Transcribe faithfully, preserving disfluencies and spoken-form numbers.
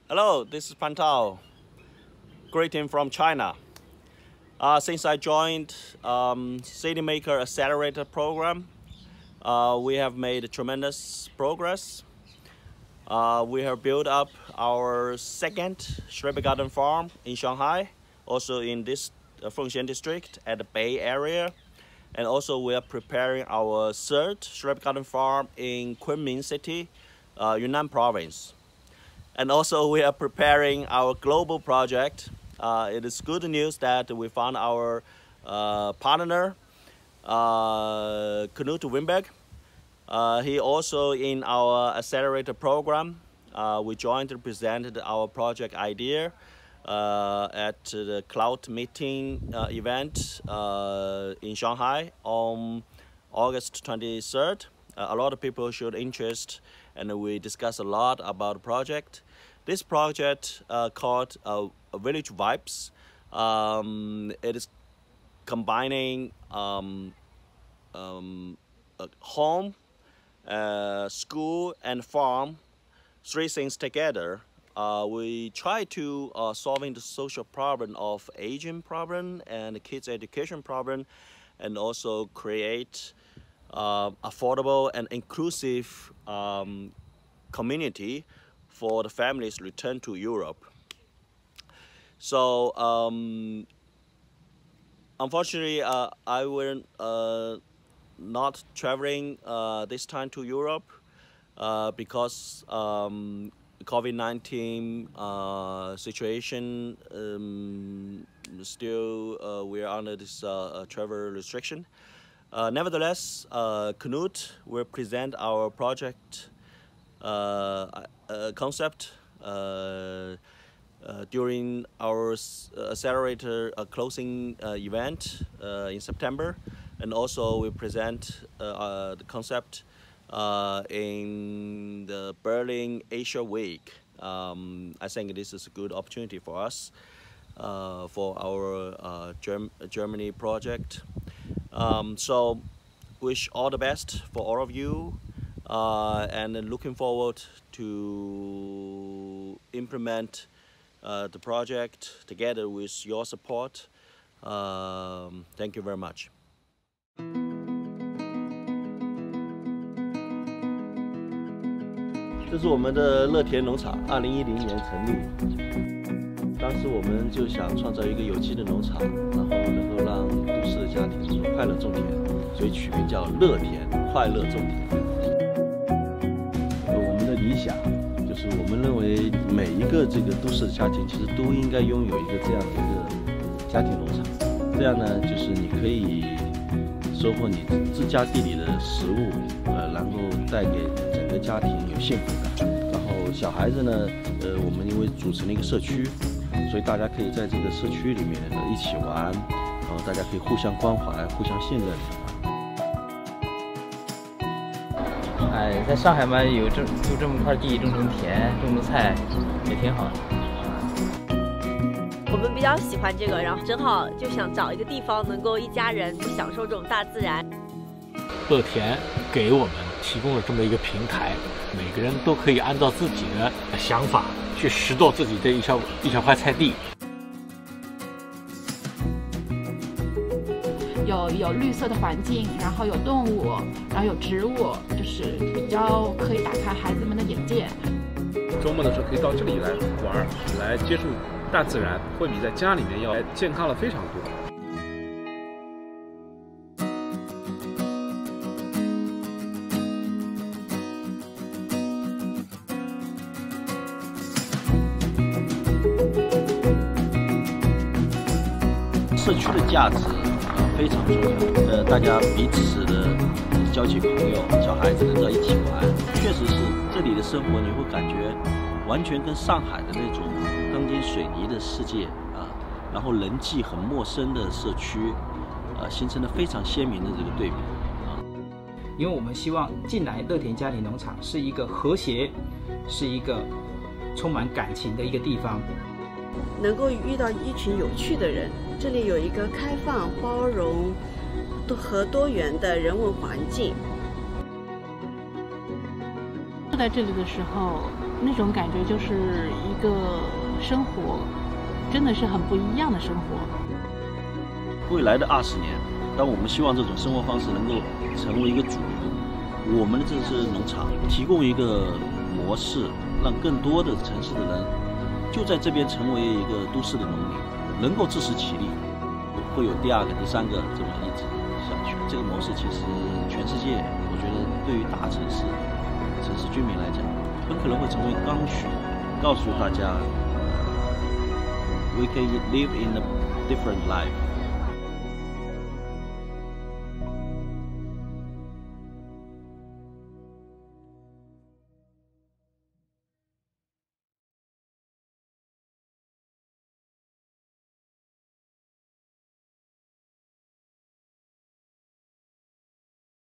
Hello, this is Pantao. Greeting from China. Uh, since I joined um, CityMaker Accelerator program, uh, we have made tremendous progress. Uh, we have built up our second Shrub Garden farm in Shanghai, also in this uh, Fengxian district at the Bay Area. And also we are preparing our third Shrub Garden farm in Kunming City, uh, Yunnan province. And also we are preparing our global project. Uh, it is good news that we found our uh, partner, uh, Knut Wimberg. Uh, he also in our accelerator program. Uh, we jointly presented our project idea uh, at the cloud meeting uh, event uh, in Shanghai on August twenty-third. Uh, a lot of people showed interest, and we discussed a lot about the project. This project uh, called uh, Village Vibes. Um, it is combining um, um, a home, uh, school, and farm, three things together. Uh, we try to uh, solving the social problem of aging problem and the kids' education problem, and also create uh, affordable and inclusive um, community for the families return to Europe. So um, unfortunately, uh, I will uh, not traveling uh, this time to Europe uh, because um, COVID nineteen uh, situation um, still uh, we are under this uh, travel restriction. Uh, nevertheless, uh, Knut will present our project Uh, uh, concept uh, uh, during our accelerator uh, closing uh, event uh, in September, and also we present uh, uh, the concept uh, in the Berlin Asia Week. Um, I think this is a good opportunity for us uh, for our uh, Germ Germany project. Um, so wish all the best for all of you. Uh, and looking forward to implement uh, the project together with your support. Um, thank you very much. 这是我们的乐田农场，二零一零年成立。当时我们就想创造一个有机的农场，然后能够让都市的家庭快乐种田，所以取名叫乐田，快乐种田。 理想就是我们认为每一个这个都市的家庭其实都应该拥有一个这样的一个家庭农场，这样呢就是你可以收获你自家地里的食物，呃，然后带给整个家庭有幸福感。然后小孩子呢，呃，我们因为组成了一个社区，所以大家可以在这个社区里面呢一起玩，然后大家可以互相关怀、互相信任。 哎，在上海嘛，有这有这么块地，种种田，种种菜，也挺好的。 我们比较喜欢这个，然后正好就想找一个地方，能够一家人就享受这种大自然。 乐田给我们提供了这么一个平台，每个人都可以按照自己的想法去拾掇自己的一小一小块菜地。 有有绿色的环境，然后有动物，然后有植物，就是比较可以打开孩子们的眼界。 周末的时候可以到这里来玩，来接触大自然，会比在家里面要健康了非常多。 社区的价值。 非常重要，呃，大家彼此的交起朋友，小孩子能在一起玩，确实是这里的生活，你会感觉完全跟上海的那种钢筋水泥的世界啊，然后人际很陌生的社区，啊，形成了非常鲜明的这个对比啊。 因为我们希望进来乐田家庭农场是一个和谐，是一个充满感情的一个地方。 能够遇到一群有趣的人，这里有一个开放、包容和多元的人文环境。 住在这里的时候， 那种感觉就是一个生活，真的是很不一样的生活。 未来的二十年，当我们希望这种生活方式能够成为一个主流，我们的这是农场提供一个模式，让更多的城市的人就在这边成为一个都市的农民，能够自食其力，会有第二个、第三个这么一直下去。这个模式其实全世界，我觉得对于大城市、城市居民来讲，很可能会成为刚需，告诉大家、呃、，we can live in a different life。